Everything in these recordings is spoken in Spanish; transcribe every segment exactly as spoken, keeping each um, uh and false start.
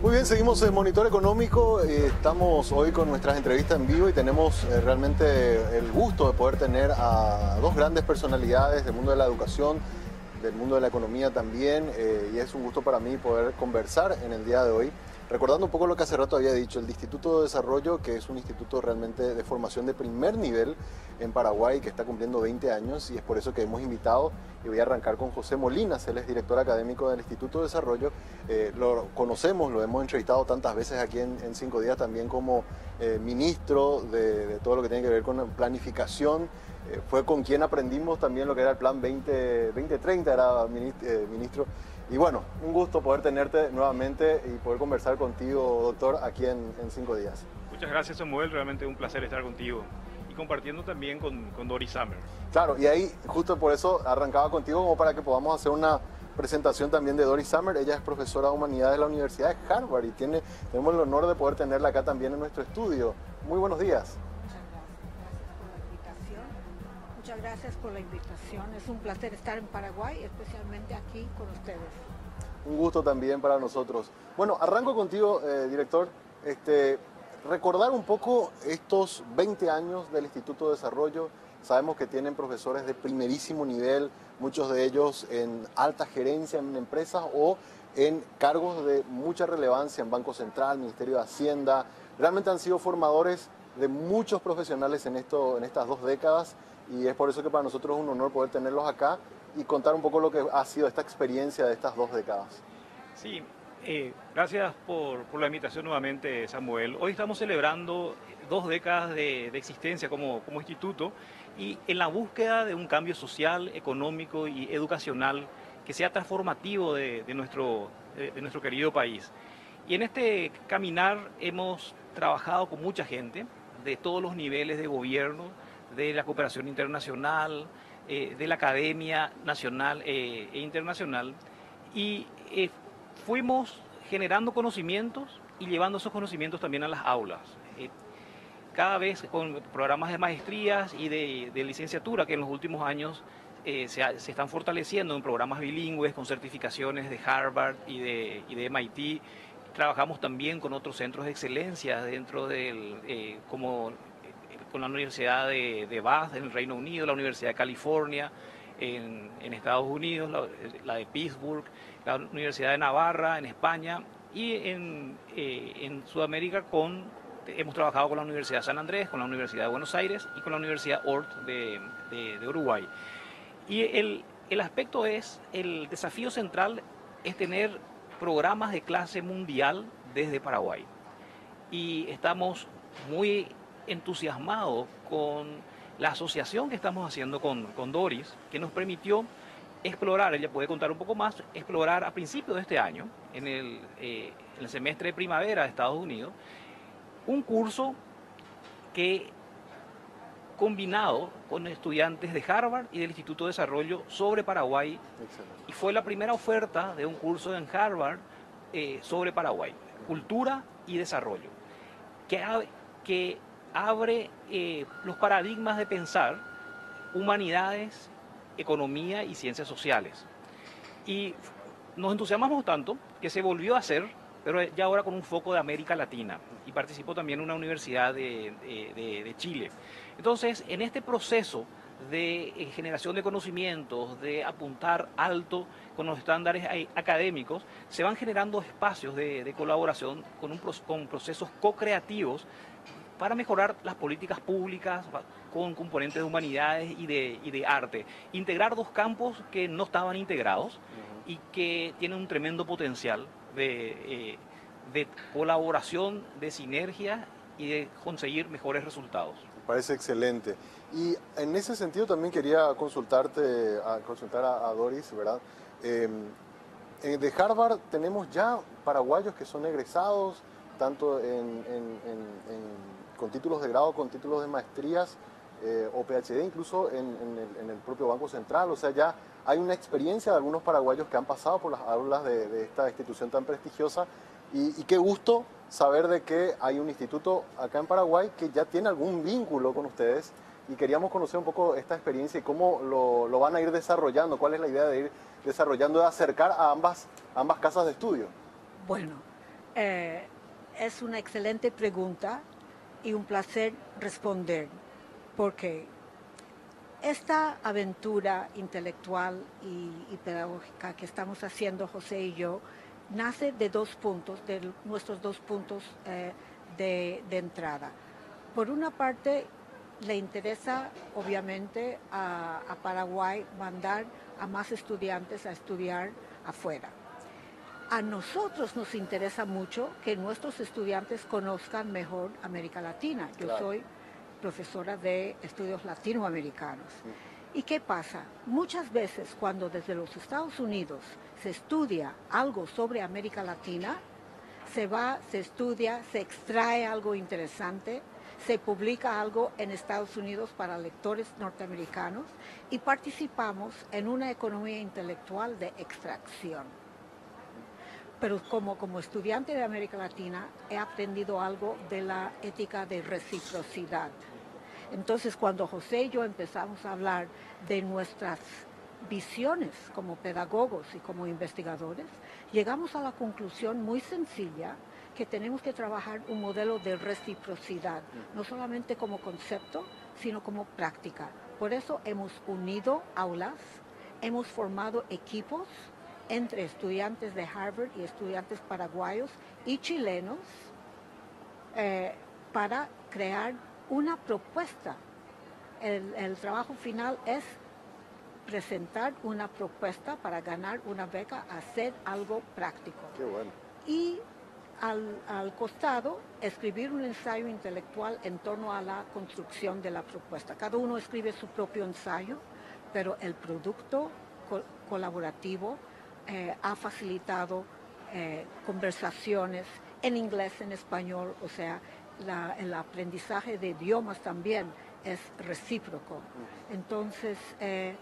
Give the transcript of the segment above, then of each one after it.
Muy bien, seguimos en Monitor Económico. Eh, estamos hoy con nuestras entrevistas en vivo y tenemos eh, realmente el gusto de poder tener a dos grandes personalidades del mundo de la educación, del mundo de la economía también, eh, y es un gusto para mí poder conversar en el día de hoy. Recordando un poco lo que hace rato había dicho, el Instituto de Desarrollo, que es un instituto realmente de formación de primer nivel en Paraguay, que está cumpliendo veinte años, y es por eso que hemos invitado, y voy a arrancar con José Molinas, él es director académico del Instituto de Desarrollo. Eh, lo conocemos, lo hemos entrevistado tantas veces aquí en, en Cinco Días, también como eh, ministro de, de todo lo que tiene que ver con planificación. Eh, fue con quien aprendimos también lo que era el plan veinte treinta, era ministro, eh, ministro. Y bueno, un gusto poder tenerte nuevamente y poder conversar contigo, doctor, aquí en, en Cinco Días. Muchas gracias, Samuel, realmente un placer estar contigo y compartiendo también con, con Doris Summer. Claro, y ahí justo por eso arrancaba contigo, como para que podamos hacer una presentación también de Doris Summer. Ella es profesora de Humanidades de la Universidad de Harvard y tiene, tenemos el honor de poder tenerla acá también en nuestro estudio. Muy buenos días. Muchas gracias por la invitación. Es un placer estar en Paraguay, especialmente aquí con ustedes. Un gusto también para nosotros. Bueno, arranco contigo, eh, director. Este, recordar un poco estos veinte años del Instituto de Desarrollo. Sabemos que tienen profesores de primerísimo nivel, muchos de ellos en alta gerencia en empresas o en cargos de mucha relevancia en Banco Central, Ministerio de Hacienda. Realmente han sido formadores de muchos profesionales en, esto, en estas dos décadas. Y es por eso que para nosotros es un honor poder tenerlos acá y contar un poco lo que ha sido esta experiencia de estas dos décadas. Sí, eh, gracias por, por la invitación nuevamente, Samuel. Hoy estamos celebrando dos décadas de, de existencia como, como instituto y en la búsqueda de un cambio social, económico y educacional que sea transformativo de, de, nuestro, de, de nuestro querido país. Y en este caminar hemos trabajado con mucha gente de todos los niveles de gobierno, de la cooperación internacional, eh, de la academia nacional eh, e internacional, y eh, fuimos generando conocimientos y llevando esos conocimientos también a las aulas. Eh, cada vez con programas de maestrías y de, de licenciatura que en los últimos años eh, se, se están fortaleciendo en programas bilingües con certificaciones de Harvard y de, y de M I T. Trabajamos también con otros centros de excelencia dentro del, eh, como con la Universidad de, de Bath en el Reino Unido, la Universidad de California en, en Estados Unidos, la, la de Pittsburgh, la Universidad de Navarra en España y en, eh, en Sudamérica con, hemos trabajado con la Universidad de San Andrés, con la Universidad de Buenos Aires y con la Universidad Ort de, de, de Uruguay. Y el, el aspecto es, el desafío central es tener programas de clase mundial desde Paraguay. Y estamos muy entusiasmado con la asociación que estamos haciendo con, con Doris, que nos permitió explorar, ella puede contar un poco más, explorar a principios de este año, en el, eh, en el semestre de primavera de Estados Unidos, un curso que combinado con estudiantes de Harvard y del Instituto de Desarrollo sobre Paraguay. Excelente. Y fue la primera oferta de un curso en Harvard eh, sobre Paraguay, cultura y desarrollo, que, que abre eh, los paradigmas de pensar humanidades, economía y ciencias sociales. Y nos entusiasmamos tanto que se volvió a hacer, pero ya ahora con un foco de América Latina. Y participó también en una universidad de, de, de Chile. Entonces, en este proceso de eh, generación de conocimientos, de apuntar alto con los estándares académicos, se van generando espacios de, de colaboración con, un, con procesos co-creativos para mejorar las políticas públicas con componentes de humanidades y de, y de arte. Integrar dos campos que no estaban integrados uh-huh. y que tienen un tremendo potencial de, eh, de colaboración, de sinergia y de conseguir mejores resultados. Me parece excelente. Y en ese sentido también quería consultarte, a, consultar a, a Doris, ¿verdad? Eh, de Harvard tenemos ya paraguayos que son egresados, tanto en, en, en, en, con títulos de grado, con títulos de maestrías eh, o P H D, incluso en, en, el, en el propio Banco Central. O sea, ya hay una experiencia de algunos paraguayos que han pasado por las aulas de, de esta institución tan prestigiosa. Y, y qué gusto saber de que hay un instituto acá en Paraguay que ya tiene algún vínculo con ustedes. Y queríamos conocer un poco esta experiencia y cómo lo, lo van a ir desarrollando. ¿Cuál es la idea de ir desarrollando, de acercar a ambas, a ambas casas de estudio? Bueno, Eh, es una excelente pregunta y un placer responder, porque esta aventura intelectual y, y pedagógica que estamos haciendo José y yo nace de dos puntos, de nuestros dos puntos eh, de, de entrada. Por una parte, le interesa obviamente a, a Paraguay mandar a más estudiantes a estudiar afuera. A nosotros nos interesa mucho que nuestros estudiantes conozcan mejor América Latina. Yo claro. soy profesora de estudios latinoamericanos. Sí. ¿Y qué pasa? Muchas veces cuando desde los Estados Unidos se estudia algo sobre América Latina, se va, se estudia, se extrae algo interesante, se publica algo en Estados Unidos para lectores norteamericanos y participamos en una economía intelectual de extracción. Pero como, como estudiante de América Latina he aprendido algo de la ética de reciprocidad. Entonces, cuando José y yo empezamos a hablar de nuestras visiones como pedagogos y como investigadores, llegamos a la conclusión muy sencilla que tenemos que trabajar un modelo de reciprocidad, no solamente como concepto, sino como práctica. Por eso hemos unido aulas, hemos formado equipos entre estudiantes de Harvard y estudiantes paraguayos y chilenos eh, para crear una propuesta. El, el trabajo final es presentar una propuesta para ganar una beca, hacer algo práctico. Qué bueno. Y al, al costado, escribir un ensayo intelectual en torno a la construcción de la propuesta. Cada uno escribe su propio ensayo, pero el producto co colaborativo eh, ha facilitado eh, conversaciones en inglés, en español, o sea, la, el aprendizaje de idiomas también es recíproco. Entonces, eh,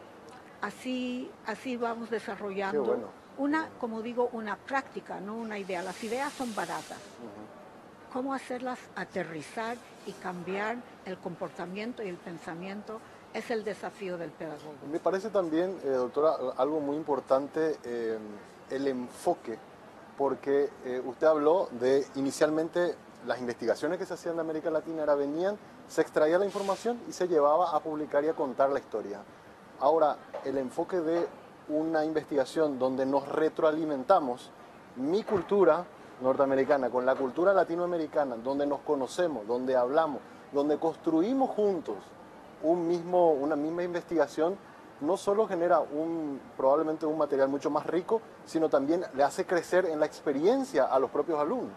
así, así vamos desarrollando bueno. una, como digo, una práctica, no una idea. Las ideas son baratas. Uh-huh. Cómo hacerlas aterrizar y cambiar el comportamiento y el pensamiento es el desafío del pedagogo. Me parece también, eh, doctora, algo muy importante, eh, el enfoque, porque eh, usted habló de inicialmente las investigaciones que se hacían de América Latina era venían, se extraía la información y se llevaba a publicar y a contar la historia. Ahora, el enfoque de una investigación donde nos retroalimentamos mi cultura norteamericana con la cultura latinoamericana, donde nos conocemos, donde hablamos, donde construimos juntos un mismo, una misma investigación, no solo genera un, probablemente un material mucho más rico, sino también le hace crecer en la experiencia a los propios alumnos.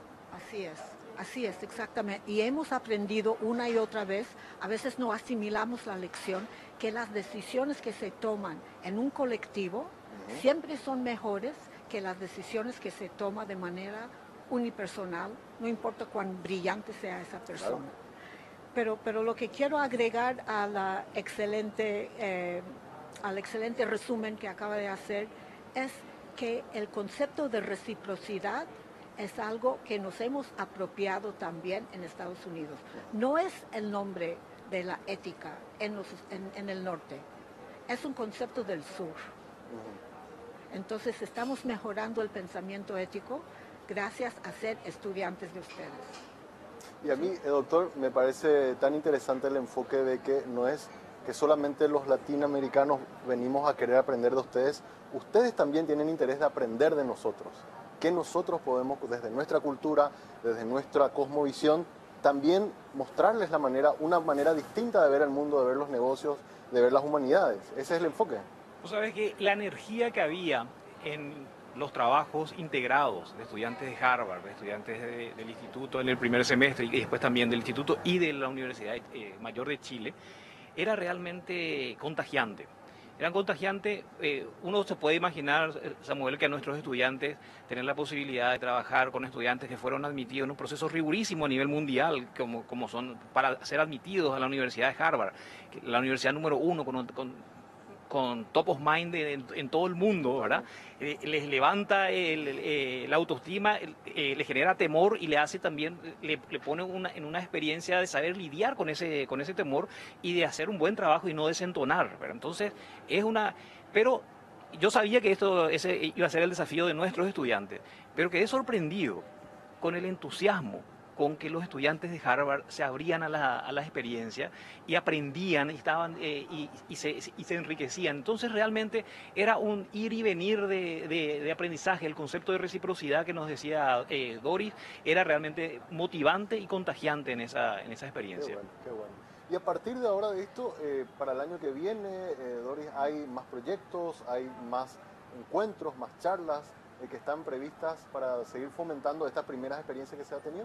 Así es, así es, exactamente. Y hemos aprendido una y otra vez, a veces no asimilamos la lección, que las decisiones que se toman en un colectivo uh-huh. siempre son mejores que las decisiones que se toman de manera unipersonal, no importa cuán brillante sea esa persona. Claro. Pero, pero lo que quiero agregar a la excelente, eh, al excelente resumen que acaba de hacer es que el concepto de reciprocidad es algo que nos hemos apropiado también en Estados Unidos. No es el nombre de la ética en, los, en, en el norte, es un concepto del sur. Entonces estamos mejorando el pensamiento ético gracias a ser estudiantes de ustedes. Y a mí, eh, doctor, me parece tan interesante el enfoque de que no es que solamente los latinoamericanos venimos a querer aprender de ustedes, ustedes también tienen interés de aprender de nosotros. Que nosotros podemos, desde nuestra cultura, desde nuestra cosmovisión, también mostrarles la manera, una manera distinta de ver el mundo, de ver los negocios, de ver las humanidades. Ese es el enfoque. Tú sabes que la energía que había en los trabajos integrados de estudiantes de Harvard, de estudiantes de, del instituto en el primer semestre y después también del instituto y de la Universidad eh, Mayor de Chile, era realmente contagiante. Eran contagiantes, eh, uno se puede imaginar, Samuel, que a nuestros estudiantes tener la posibilidad de trabajar con estudiantes que fueron admitidos en un proceso rigurísimo a nivel mundial, como, como son para ser admitidos a la Universidad de Harvard, la universidad número uno con, con con top of mind en, en todo el mundo, ¿verdad? Eh, les levanta el, el, la autoestima, el, eh, le genera temor y le hace también, le, le pone una, en una experiencia de saber lidiar con ese, con ese temor y de hacer un buen trabajo y no desentonar, ¿verdad? Entonces, es una... Pero yo sabía que esto ese iba a ser el desafío de nuestros estudiantes, pero quedé sorprendido con el entusiasmo con que los estudiantes de Harvard se abrían a la, a la experiencia y aprendían y, estaban, eh, y, y, se, y se enriquecían. Entonces realmente era un ir y venir de, de, de aprendizaje. El concepto de reciprocidad que nos decía eh, Doris era realmente motivante y contagiante en esa, en esa experiencia. Qué bueno, qué bueno. Y a partir de ahora de esto, eh, para el año que viene, eh, Doris, hay más proyectos, hay más encuentros, más charlas eh, que están previstas para seguir fomentando estas primeras experiencias que se ha tenido.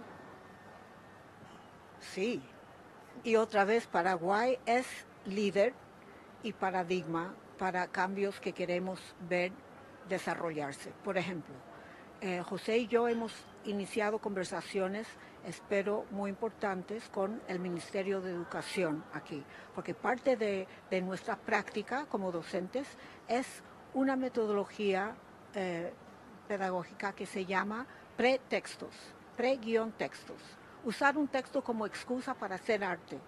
Sí, y otra vez Paraguay es líder y paradigma para cambios que queremos ver desarrollarse. Por ejemplo, eh, José y yo hemos iniciado conversaciones, espero, muy importantes con el Ministerio de Educación aquí, porque parte de, de nuestra práctica como docentes es una metodología eh, pedagógica que se llama pretextos, pre-textos. Usar un texto como excusa para hacer arte.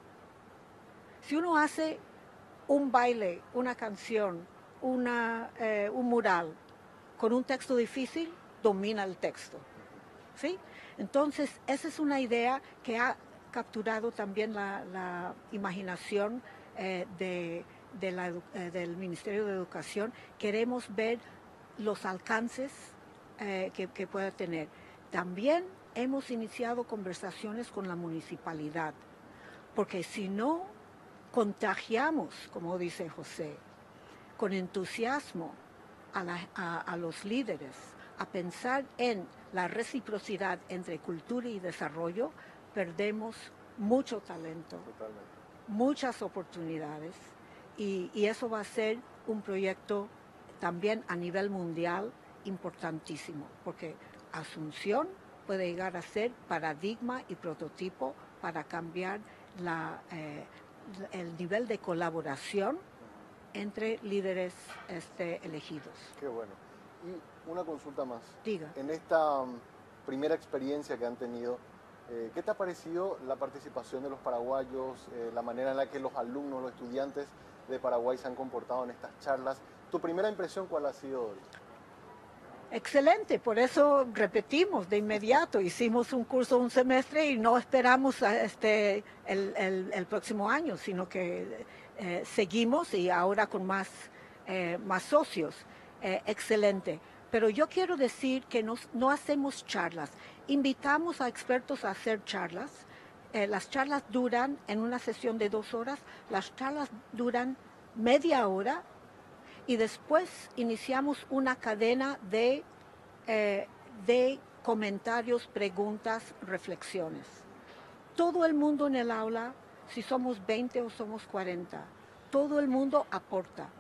Si uno hace un baile, una canción, una, eh, un mural con un texto difícil, domina el texto. ¿Sí? Entonces, esa es una idea que ha capturado también la, la imaginación eh, de, de la, eh, del Ministerio de Educación. Queremos ver los alcances eh, que, que pueda tener. También hemos iniciado conversaciones con la municipalidad, porque si no contagiamos, como dice José, con entusiasmo a, la, a, a los líderes, a pensar en la reciprocidad entre cultura y desarrollo, perdemos mucho talento, Totalmente. muchas oportunidades, y, y eso va a ser un proyecto también a nivel mundial importantísimo, porque Asunción puede llegar a ser paradigma y prototipo para cambiar la, eh, el nivel de colaboración entre líderes este, elegidos. Qué bueno. Y una consulta más. Diga. En esta um, primera experiencia que han tenido, eh, ¿qué te ha parecido la participación de los paraguayos, eh, la manera en la que los alumnos, los estudiantes de Paraguay se han comportado en estas charlas? ¿Tu primera impresión cuál ha sido, Doris? Excelente, por eso repetimos de inmediato, hicimos un curso un semestre y no esperamos a este, el, el, el próximo año, sino que eh, seguimos y ahora con más, eh, más socios. Eh, excelente, pero yo quiero decir que nos, no hacemos charlas, invitamos a expertos a hacer charlas, eh, las charlas duran en una sesión de dos horas, las charlas duran media hora, y después iniciamos una cadena de, eh, de comentarios, preguntas, reflexiones. Todo el mundo en el aula, si somos veinte o somos cuarenta, todo el mundo aporta.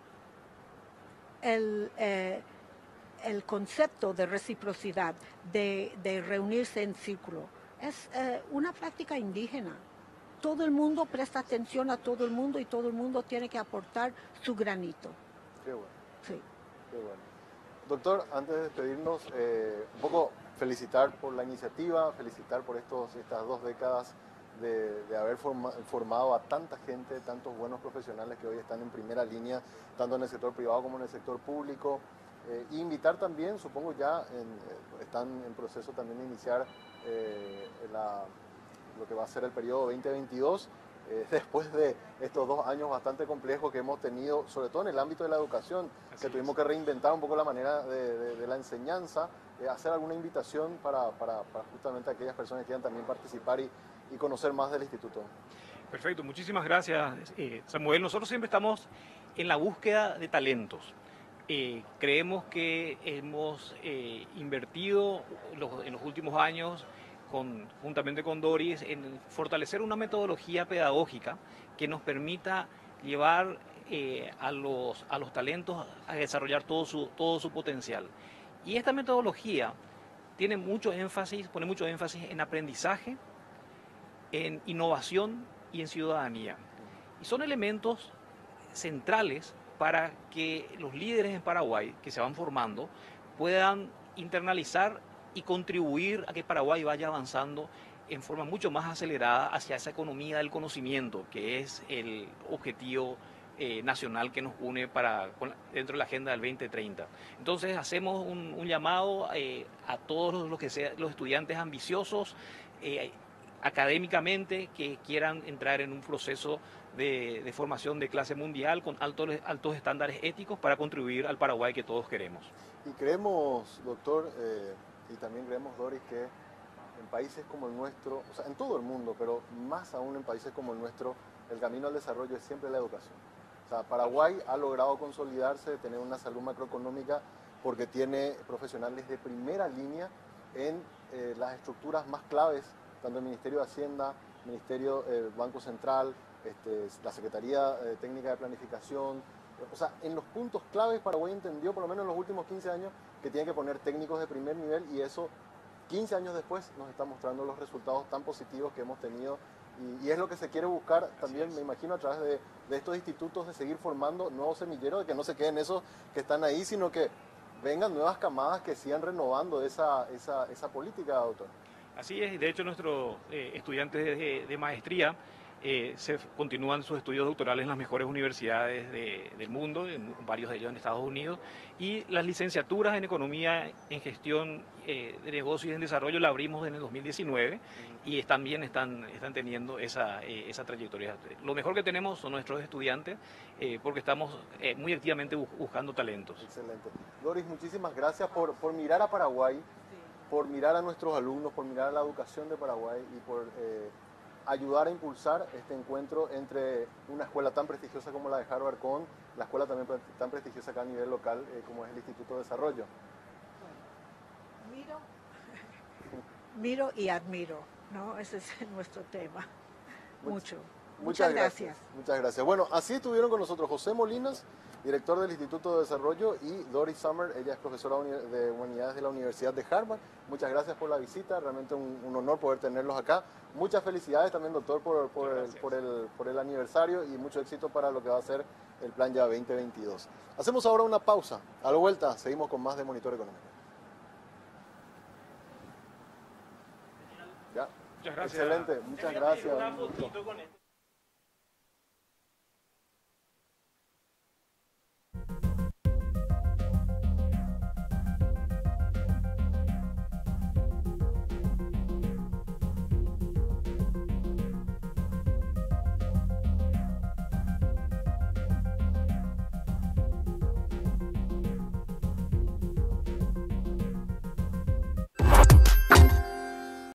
El, eh, el concepto de reciprocidad, de, de reunirse en círculo, es eh, una práctica indígena. Todo el mundo presta atención a todo el mundo y todo el mundo tiene que aportar su granito. Qué bueno. Sí. Qué bueno. Doctor, antes de despedirnos, eh, un poco felicitar por la iniciativa, felicitar por estos, estas dos décadas de, de haber forma, formado a tanta gente, tantos buenos profesionales que hoy están en primera línea, tanto en el sector privado como en el sector público. Eh, e invitar también, supongo ya en, eh, están en proceso también de iniciar eh, la, lo que va a ser el periodo veinte veintidós, Eh, después de estos dos años bastante complejos que hemos tenido, sobre todo en el ámbito de la educación, Así que tuvimos es. que reinventar un poco la manera de, de, de la enseñanza, eh, hacer alguna invitación para, para, para justamente aquellas personas que quieran también participar y, y conocer más del instituto. Perfecto, muchísimas gracias, eh, Samuel. Nosotros siempre estamos en la búsqueda de talentos. Eh, creemos que hemos eh, invertido los, en los últimos años Con, juntamente con Doris, en fortalecer una metodología pedagógica que nos permita llevar eh, a, los, a los talentos a desarrollar todo su, todo su potencial. Y esta metodología tiene mucho énfasis, pone mucho énfasis en aprendizaje, en innovación y en ciudadanía. Y son elementos centrales para que los líderes en Paraguay que se van formando puedan internalizar y contribuir a que Paraguay vaya avanzando en forma mucho más acelerada hacia esa economía del conocimiento, que es el objetivo eh, nacional que nos une para, con, dentro de la agenda del veinte treinta. Entonces hacemos un, un llamado eh, a todos los, que sea, los estudiantes ambiciosos, eh, académicamente, que quieran entrar en un proceso de, de formación de clase mundial con altos, altos estándares éticos para contribuir al Paraguay que todos queremos. Y creemos, doctor, eh, y también creemos, Doris, que en países como el nuestro, o sea, en todo el mundo, pero más aún en países como el nuestro, el camino al desarrollo es siempre la educación. O sea, Paraguay ha logrado consolidarse, tener una salud macroeconómica porque tiene profesionales de primera línea en eh, las estructuras más claves, tanto el Ministerio de Hacienda, Ministerio eh, Banco Central, este, la Secretaría eh, Técnica de Planificación. O sea, en los puntos claves Paraguay entendió, por lo menos en los últimos quince años, que tiene que poner técnicos de primer nivel, y eso quince años después nos está mostrando los resultados tan positivos que hemos tenido, y, y es lo que se quiere buscar también, me imagino, a través de, de estos institutos, de seguir formando nuevos semilleros, de que no se queden esos que están ahí, sino que vengan nuevas camadas que sigan renovando esa, esa, esa política, doctor. Así es, y de hecho nuestros eh, estudiantes de, de maestría eh, se continúan sus estudios doctorales en las mejores universidades de, del mundo, en varios de ellos en Estados Unidos, y las licenciaturas en Economía, en Gestión eh, de Negocios y en Desarrollo la abrimos en el dos mil diecinueve, uh-huh. y también están, están teniendo esa, eh, esa trayectoria. Lo mejor que tenemos son nuestros estudiantes, eh, porque estamos eh, muy activamente bu buscando talentos. Excelente. Doris, muchísimas gracias por, por mirar a Paraguay, por mirar a nuestros alumnos, por mirar a la educación de Paraguay y por eh, ayudar a impulsar este encuentro entre una escuela tan prestigiosa como la de Harvard con la escuela también tan prestigiosa acá a nivel local eh, como es el Instituto de Desarrollo. Bueno, miro, miro y admiro, ¿no? Ese es nuestro tema. Mucho. Muchas, Muchas gracias. gracias. Muchas gracias. Bueno, así estuvieron con nosotros José Molinas, director del Instituto de Desarrollo, y Doris Sommer, ella es profesora de Humanidades de la Universidad de Harvard. Muchas gracias por la visita, realmente un, un honor poder tenerlos acá. Muchas felicidades también, doctor, por, por, el, por, el, por el aniversario, y mucho éxito para lo que va a ser el Plan Ya veinte veintidós. Hacemos ahora una pausa. A la vuelta seguimos con más de Monitor Económico. ¿Ya? Muchas gracias. Excelente, muchas gracias.